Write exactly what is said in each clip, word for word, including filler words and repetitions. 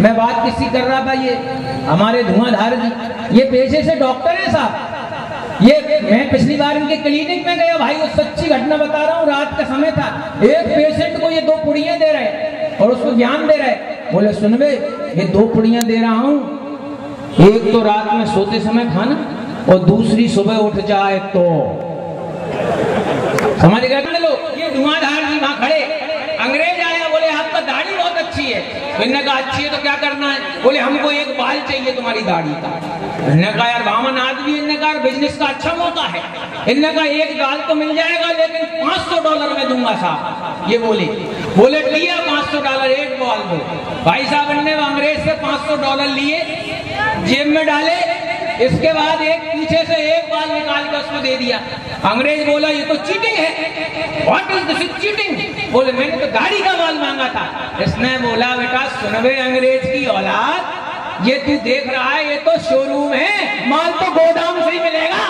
मैं बात किसी कर रहा था, ये हमारे धुआंधार जी, ये पेशे से डॉक्टर है साहब। ये मैं पिछली बार इनके क्लिनिक में गया भाई, वो सच्ची घटना बता रहा हूँ, रात का समय था, एक पेशेंट को ये दो पुड़ियां दे रहे और उसको ज्ञान दे रहे। बोले सुन बे, ये दो पुड़ियां दे रहा हूँ, एक तो रात में सोते समय खाना और दूसरी सुबह उठ जाए तो। समझ गए लोग? ये धुआंधार जी वहां खड़े, अंग्रेज आया, बोले आपका दाढ़ी बहुत अच्छी है। इन्होंने कहा अच्छी है तो क्या करना है? बोले हमको एक बाल चाहिए तुम्हारी दाढ़ी का। इन्होंने कहा यार बामन आदमी, इन्होंने कहा बिजनेस का अच्छा मौका है। इन्होंने कहा एक बाल तो मिल जाएगा लेकिन पांच सौ डॉलर में दूंगा साहब। ये बोले बोले लिया पांच सौ डॉलर एक बाल दो। भाई साहब ने अंग्रेज से पांच सौ डॉलर लिए, जेब में डाले, इसके बाद एक पीछे से एक बाल निकाल के उसको दे दिया। अंग्रेज बोला ये तो चीटिंग है। What is this cheating? बोले मैंने तो गाड़ी का बाल मांगा था। इसने बोला बेटा सुन बे अंग्रेज की औलाद, ये तू देख रहा है ये तो शोरूम है, माल तो गोदाम से ही मिलेगा।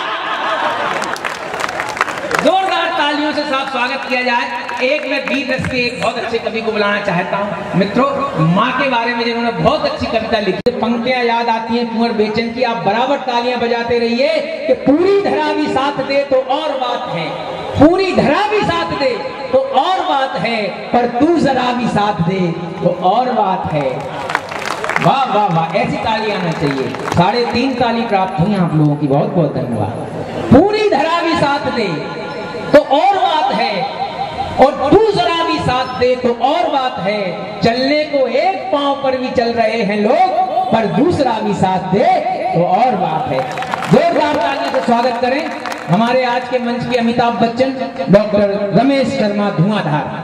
जोरदार तालियों से साफ स्वागत किया जाए। एक मैं बी दस के एक बहुत अच्छे कवि को बुलाना चाहता हूँ। मित्रों, माँ के बारे में जिन्होंने बहुत अच्छी कविता लिखी, पंक्तियां याद आती हैं कुंवर बेचन की। आप बराबर तालियां बजाते रहिए कि पूरी धरा भी साथ दे तो और बात है, पूरी धरा भी साथ दे तो और बात है, पर तू जरा भी साथ दे तो और बात है। वाह वाह वाह, ऐसी ताली आना चाहिए। साढ़े तीन ताली प्राप्त हुई आप लोगों की, बहुत बहुत धन्यवाद। पूरी धरा भी साथ दे तो और बात है, और तू जरा भी साथ दे तो और बात है। चलने को एक पांव पर भी चल रहे हैं लोग, पर दूसरा भी साथ दे तो और बात है। जोरदार ताली से स्वागत करें हमारे आज के मंच के अमिताभ बच्चन, डॉक्टर रमेश शर्मा धुआंधार।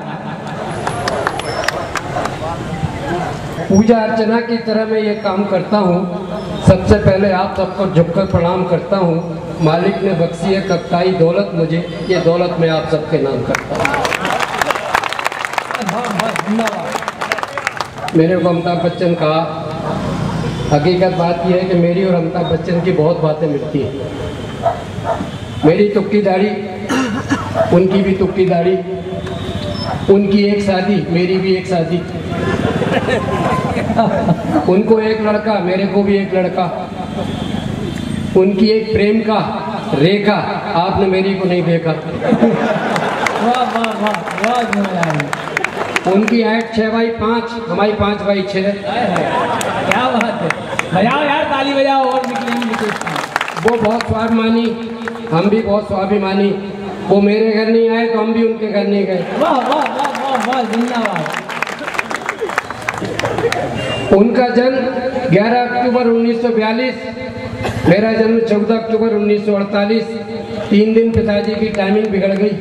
पूजा अर्चना की तरह मैं ये काम करता हूँ। सबसे पहले आप सबको झुककर प्रणाम करता हूँ। मालिक ने बख्शी है कक्काई दौलत मुझे, ये दौलत मैं आप सबके नाम करता हूँ। मेरे को अमिताभ बच्चन कहा, हकीकत बात यह है कि मेरी और अमिताभ बच्चन की बहुत बातें मिलती हैं। मेरी तुक्की दाढ़ी, उनकी भी तुक्की दाढ़ी, उनकी एक शादी, मेरी भी एक शादी, उनको एक लड़का, मेरे को भी एक लड़का, उनकी एक प्रेम का रेखा, आपने मेरी को नहीं देखा। वाह वाह वाह वाह। उनकी हाइट छह बाई पाँच, हमारी पाँच बाई छः। क्या बात है, बजाओ यार ताली बजाओ और निकलेंगे विशेषता। वो बहुत स्वाभिमानी, हम भी बहुत स्वाभिमानी। वो मेरे घर नहीं आए तो हम भी उनके घर नहीं गए। वाह वाह वाह वाह वाह, जिंदाबाद। उनका जन्म ग्यारह अक्टूबर उन्नीस सौ बयालीस, मेरा जन्म चौदह अक्टूबर उन्नीस सौ अड़तालीस। तीन दिन पिताजी की टाइमिंग बिगड़ गई।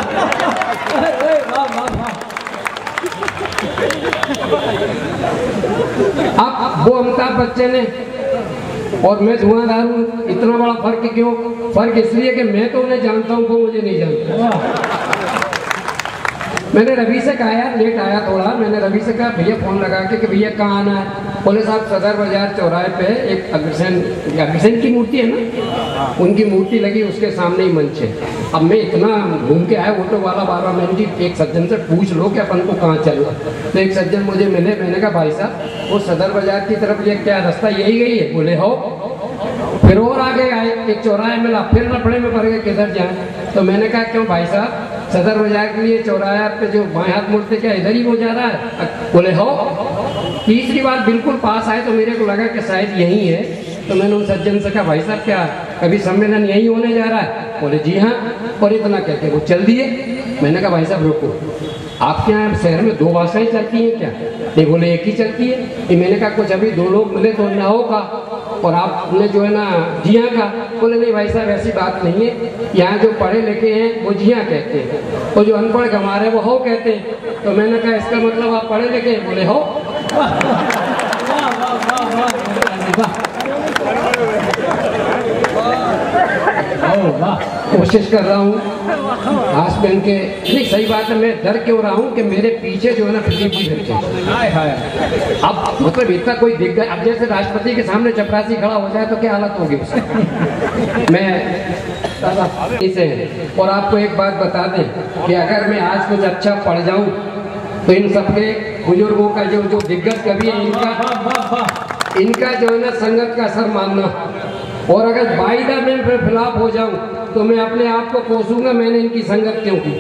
अब वो अमिताभ बच्चन है और मैं धुआंधार हूँ। इतना बड़ा फर्क क्यों? फर्क इसलिए कि मैं तो उन्हें जानता हूँ, वो मुझे नहीं जानता। मैंने रवि से कहा यार लेट आया थोड़ा, मैंने रवि से कहा भैया फोन लगा के कि भैया कहाँ आना है? बोले साहब सदर बाजार चौराहे पे एक अग्रसेन, अग्रसेन की मूर्ति है ना, उनकी मूर्ति लगी, उसके सामने ही मंच है। अब मैं इतना घूम के आया, ऑटो वाला बारह मिनट की, एक सज्जन से पूछ लो कि अपन को कहाँ चलना। तो एक सज्जन मुझे मिले, मैंने कहा भाई साहब वो सदर बाजार की तरफ ये क्या रास्ता यही गई है? बोले हो। फिर और आगे आए, एक चौराहे मिला, फिर लफड़े में पड़ गए किधर जाए। तो मैंने कहा क्यों भाई साहब, सदर बाजार के लिए चौराहे पे जो बाएं हाथ मुड़ते क्या इधर ही हो जा रहा है? बोले हो। तीसरी बार बिल्कुल पास आए तो मेरे को लगा कि शायद यही है। तो मैंने उन सज्जन से कहा भाई साहब क्या कभी सम्मेलन यही होने जा रहा है? बोले जी हाँ। और इतना कहते वो चल दिए। मैंने कहा भाई साहब रुको, आपके यहाँ शहर में दो भाषाएं चलती हैं क्या? नहीं, बोले एक ही चलती है। ये मैंने कहा कुछ अभी दो लोग मिले तो ना होगा और आपने जो है ना जी हाँ का। बोले नहीं भाई साहब ऐसी बात नहीं है, यहाँ जो पढ़े लिखे हैं वो जी हाँ कहते हैं और जो अनपढ़ गंवार है वो हो कहते हैं। तो मैंने कहा इसका मतलब आप पढ़े लिखे हैं? बोले हो। कोशिश कर रहा हूँ हाथ पहन के, नहीं सही बात है, मैं डर क्यों रहा हूँ कि मेरे पीछे जो है ना फिल्म की फिर अब मतलब इतना कोई दिख गया। अब जैसे राष्ट्रपति के सामने चपरासी खड़ा हो जाए तो क्या हालत होगी उसकी। मैं इसे और आपको एक बात बता दें कि अगर मैं आज कुछ अच्छा पढ़ जाऊं तो इन सबके बुजुर्गों का जो जो दिग्गज कवि है इनका इनका जो है ना संगत का असर मानना। और अगर बाइदा में फिर खिलाफ हो जाऊं तो मैं अपने आप को कोसूंगा मैंने इनकी संगत क्यों की।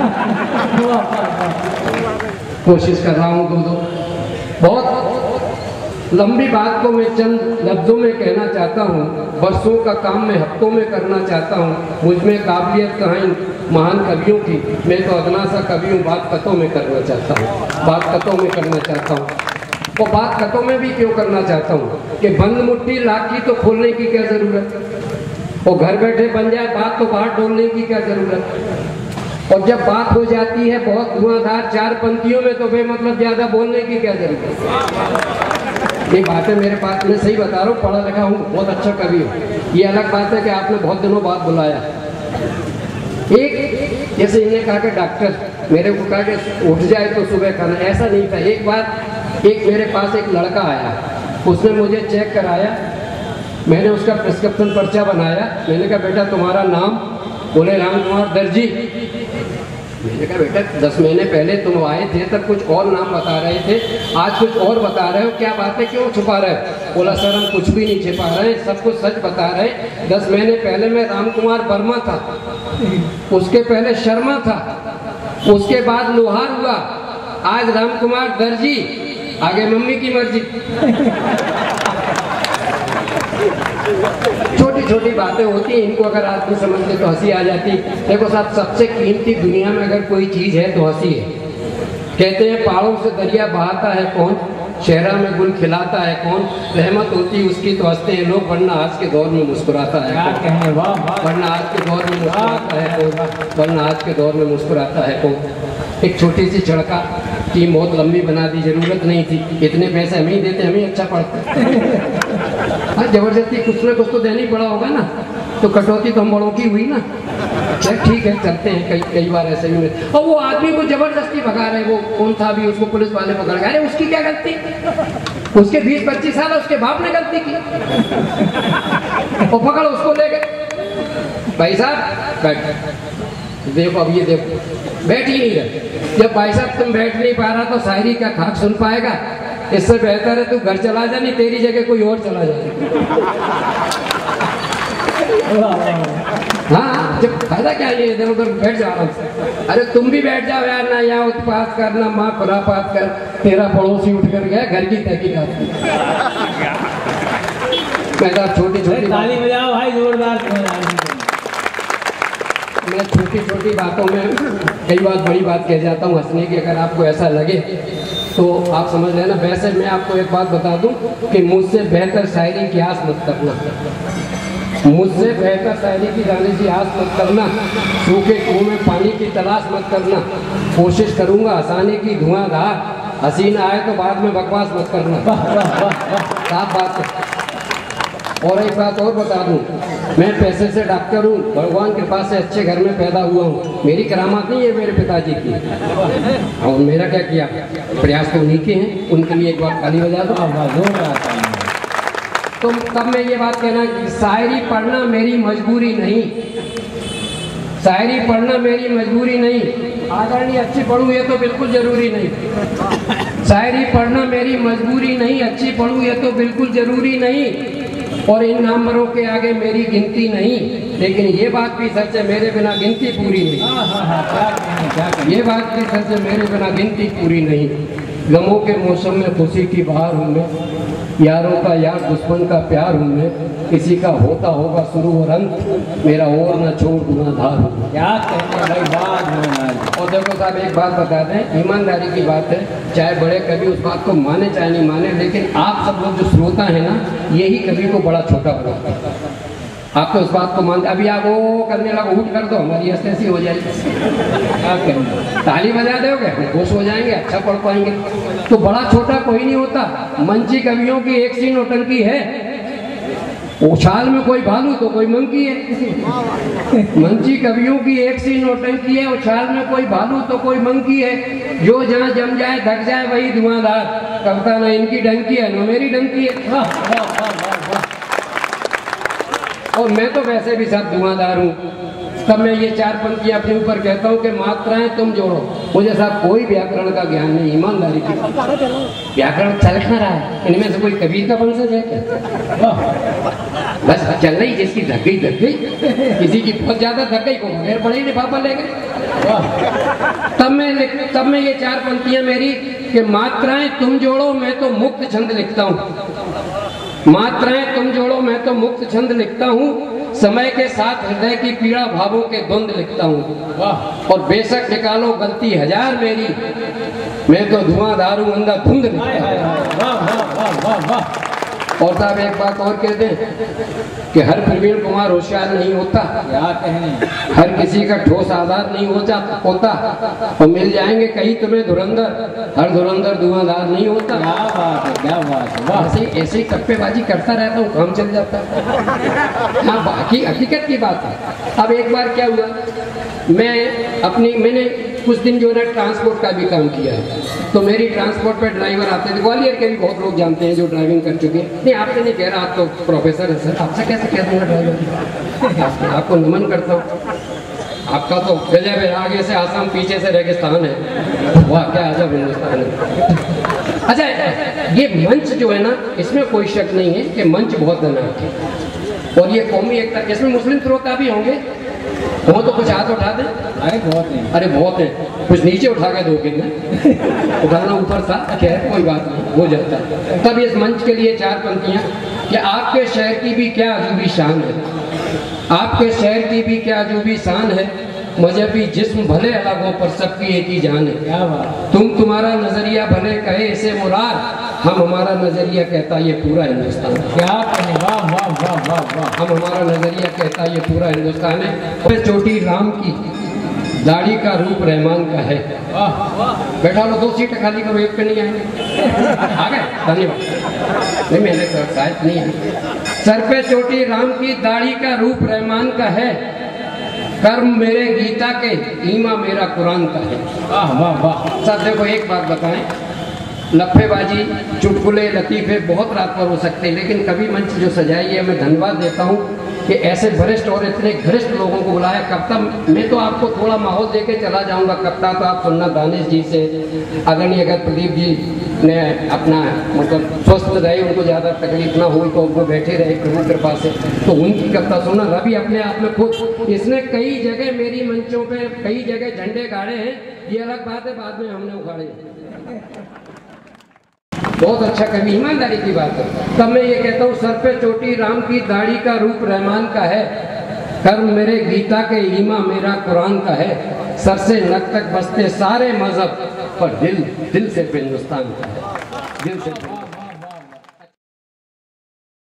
कोशिश कर रहा हूँ दोस्तों। बहुत लंबी बात को मैं चंद लफ्जों में कहना चाहता हूँ। वर्षों का काम मैं हफ्तों में करना चाहता हूँ। मुझ में काबिलियत कहाँ महान कवियों की, मैं तो अदना सा कवि हूँ, बात कतों में करना चाहता हूँ, बात कतों में करना चाहता हूँ। वो बात कतों में भी क्यों करना चाहता हूँ कि बंद मुट्ठी लाख की तो खोलने की क्या जरूरत, वो घर बैठे बन जाए बात तो बाहर डोलने की क्या जरूरत। और जब बात हो जाती है बहुत धुआंधार चार पंक्तियों में तो बेमतलब ज्यादा बोलने की क्या जरूरत। ये बात है मेरे पास, मैं सही बता रहा हूँ, पढ़ा लिखा हूँ, बहुत अच्छा कवि हूँ। ये अलग बात है कि आपने बहुत दिनों बाद बुलाया। एक जैसे इन्हें कहा कि डॉक्टर मेरे को कहा कि उठ जाए तो सुबह खाना, ऐसा नहीं था। एक बार एक मेरे पास एक लड़का आया, उसने मुझे चेक कराया, मैंने उसका प्रिस्क्रिप्शन पर्चा बनाया। मैंने कहा बेटा तुम्हारा नाम? बोले राम कुमार दर्जी। मैंने कहा बेटा दस महीने पहले तुम आए थे तब कुछ और नाम बता रहे थे, आज कुछ और बता रहे हो, क्या बात है, क्यों छुपा रहे हो? बोला सर हम कुछ भी नहीं छिपा रहे, सब कुछ सच बता रहे। दस महीने पहले मैं राम कुमार वर्मा था, उसके पहले शर्मा था, उसके बाद लोहार हुआ, आज राम कुमार दर्जी, आगे मम्मी की मर्जी। छोटी छोटी बातें होती हैं, इनको अगर आदमी समझते तो हंसी आ जाती। देखो साहब सबसे कीमती दुनिया में अगर कोई चीज है तो हंसी है। कहते हैं पहाड़ों से दरिया बहाता है कौन, शहरा में गुल खिलाता है कौन, रहमत होती उसकी तो हंसते हैं लोग, वरना आज के दौर में मुस्कुराता है कौन, वरना आज के दौर में मुस्कुराता है कौन, वरना आज के दौर में मुस्कुराता है कौन। एक छोटी सी छड़का टीम बहुत लंबी बना दी, जरूरत नहीं थी, इतने पैसे हमें ही देते, हमें अच्छा पड़ता। हाँ जबरदस्ती कुछ ना कुछ तो देना ही पड़ा होगा ना, तो कटौती तो हम बड़ों की हुई ना। ठीक है चलते हैं, कई कई बार ऐसे भी। और वो आदमी को जबरदस्ती भगा रहे, वो कौन था भी, उसको पुलिस वाले पकड़ गए। अरे उसकी क्या गलती, उसके बीस पच्चीस साल उसके बाप ने गलती की, और पकड़ उसको ले गए। भाई साहब बैठ, देखो अब ये देखो बैठ ही नहीं रहे। जब भाई साहब तुम बैठ नहीं पा रहा तो शायरी का खाक सुन पाएगा, इससे बेहतर है तू घर चला जा, नहीं तेरी जगह कोई और चला जाए। हाँ जब फायदा क्या है, इधर उधर बैठ जा आराम से। अरे तुम भी बैठ जाओ यार, ना यहाँ उत्पात कर ना माँ खुरापात कर, तेरा पड़ोसी उठ कर गया घर की तहकीकात। मैं तो छोटी छोटी ताली बजाओ भाई जोरदार। मैं छोटी छोटी बातों में कई बार बड़ी बात कह जाता हूँ हंसने की, अगर आपको ऐसा लगे तो आप समझ लेना। वैसे मैं आपको एक बात बता दूं कि मुझसे बेहतर शायरी की आस मत करना, मुझसे बेहतर शायरी की गाने की आस मत करना, सूखे कुएं में पानी की तलाश मत करना। कोशिश करूंगा हंसाने की धुआंधार, हसीना आए तो बाद में बकवास मत करना। साफ बात है। और एक बात और बता दूं, मैं पैसे से डॉक्टर हूँ, भगवान कृपा से अच्छे घर में पैदा हुआ हूँ, मेरी करामात नहीं है मेरे पिताजी की। और मेरा क्या किया, प्रयास तो उन्हीं के हैं, उनके लिए एक बार ताली बजा दो। तो तब मैं ये बात कहना कि शायरी पढ़ना मेरी मजबूरी नहीं, शायरी पढ़ना मेरी मजबूरी नहीं। आदरणीय अच्छी पढ़ूँ ये तो बिल्कुल जरूरी नहीं, शायरी पढ़ना मेरी मजबूरी नहीं, अच्छी पढ़ूँ ये तो बिल्कुल जरूरी नहीं। और इन नंबरों के आगे मेरी गिनती नहीं, लेकिन ये बात भी सच है मेरे बिना गिनती पूरी नहीं। ये बात भी सच है मेरे बिना गिनती पूरी नहीं। गमों के मौसम में खुशी की बहार हूँ मैं, यारों का यार दुश्मन का प्यार हूँ मैं, किसी का होता होगा शुरू और अंत, मेरा और न छोड़ गुनाहगार हूँ। क्या कहते भाई बात। और देखो साहब एक बात बता दें, ईमानदारी की बात है, चाहे बड़े कवि उस बात को माने चाहे नहीं माने, लेकिन आप सब लोग जो श्रोता है ना, यही कवि को बड़ा छोटा बनाता है। आप तो उस बात को मानते, अभी आप वो करने लगा उठ कर दो, हमारी ऐसी हो जाएगी, क्या करेंगे, ताली बजा दोगे खुश हो जाएंगे, अच्छा पढ़ पाएंगे। तो बड़ा छोटा कोई नहीं होता। मंची कवियों की एक सी नौटंकी है, उछाल में कोई भालू तो कोई मंकी है। मंची कवियों की एक सी नौटंकी है, उछाल में कोई भालू तो कोई मंकी है। जो जहाँ जम जाए धक जाए वही धुआंधार, कविता ना इनकी डंकी है ना मेरी डंकी है। और मैं तो वैसे भी सब धुआंधार हूँ, तब मैं ये चार पंक्तियां अपने ऊपर कहता हूँ कि मात्राएं तुम जोड़ो। मुझे साहब कोई व्याकरण का ज्ञान नहीं, ईमानदारी की व्याकरण चल खा रहा है, इनमें से कोई कबीर का वंशज है क्या? बस चल रही, जिसकी धक गई धक गई, किसी की बहुत ज्यादा धक गई को बगैर बड़े लिफाफा ले गए। तब मैं तब मैं ये चार पंक्तियां मेरी कि मात्राएं तुम जोड़ो मैं तो मुक्त छंद लिखता हूँ, मात्राएं तुम जोड़ो मैं तो मुक्त छंद लिखता हूँ, समय के साथ हृदय की पीड़ा भावों के द्वंद लिखता हूँ। और बेशक निकालो गलती हजार मेरी, मैं तो धुआंधारू अंधाधुंध लिखता हूँ। और साहब एक बात और कह दें कि हर प्रवीण कुमार होशियार नहीं होता, हर किसी का ठोस आधार नहीं हो जाता होता, और मिल जाएंगे कहीं तुम्हें धुरंधर, हर धुरंधर धुआंधार नहीं होता। क्या बात है, क्या बात है। ऐसे ऐसे ही टप्पेबाजी करता रहता हूँ, काम चल जाता है। हाँ, बाकी हकीकत की बात है। अब एक बार क्या हुआ, मैं अपनी मैंने कुछ दिन जो है ट्रांसपोर्ट का भी काम किया है, तो मेरी ट्रांसपोर्ट पे ड्राइवर आते थे, ग्वालियर के भी बहुत लोग जानते हैं जो ड्राइविंग कर चुके हैं। नहीं, आपसे नहीं कह रहा, आप तो प्रोफेसर है सर, आपसे कैसे कह दूंगा ड्राइवर? आप, आपको नमन करता हूँ, आपका तो गजब है, आगे से आसाम पीछे से रेगिस्तान है, वाह क्या अजब हिंदुस्तान है। अच्छा, ये मंच जो है ना, इसमें कोई शक नहीं है कि मंच बहुत दनाक है, और ये कौमी एकता, इसमें मुस्लिम श्रोता भी होंगे, वो तो कुछ हाथ उठा दें। अरे बहुत नहीं, अरे बहुत है, कुछ नीचे उठा के दोगे ना, उठाना ऊपर था, खैर कोई बात नहीं, हो जाता है। तब इस मंच के लिए चार पंक्तियां कि आपके शहर की भी क्या अजूबी शान है, आपके शहर की भी क्या अजूबी शान है, मजहबी जिस्म भले अलग हो पर सबकी एक ही जान है। क्या बात। तुम तुम्हारा नजरिया भले कहे इसे मुराद, हम हमारा नजरिया कहता ये पूरा हिंदुस्तान। क्या कहने, वाह वाह वाह वाह वाह। हम हमारा नजरिया कहता ये पूरा हिंदुस्तान है। चोटी राम की, दाढ़ी का रूप रहमान का है। बैठा लो, दो सीट खाली करो, एक पे नहीं आएंगे। आ गए, धन्यवाद। नहीं, मैंने शायद नहीं है। सर पे चोटी राम की, दाढ़ी का रूप रहमान का है, कर्म मेरे गीता के, ईमा मेरा कुरान का है। वाह वाह वाह। साहब देखो एक बात बताएं, लफेबाजी, चुटकुले, लतीफे बहुत रात पर हो सकते हैं, लेकिन कभी मंच जो सजाई है, मैं धन्यवाद देता हूँ कि ऐसे वरिष्ठ और इतने घनिष्ठ लोगों को बुलाया। कविता मैं तो आपको थोड़ा माहौल देके चला जाऊंगा, कविता तो आप सुनना दानिश जी से, आदरणीय अगर प्रदीप जी ने अपना मतलब स्वस्थ रहे, उनको ज़्यादा तकलीफ ना हुई तो वो बैठे रहे प्रभु कृपा से, तो उनकी कविता सुना। रवि अपने आप में खुद, इसने कई जगह मेरी मंचों पे कई जगह झंडे गाड़े हैं, ये अलग बात है, बाद में हमने उखाड़े। बहुत अच्छा कवि, ईमानदारी की बात है। तब मैं ये कहता हूँ, सर पे चोटी राम की, दाढ़ी का रूप रहमान का है, कर्म मेरे गीता के, ईमा मेरा कुरान का है, सर से नक तक बसते सारे मजहब, पर दिल दिल से हिंदुस्तान का है, दिल से।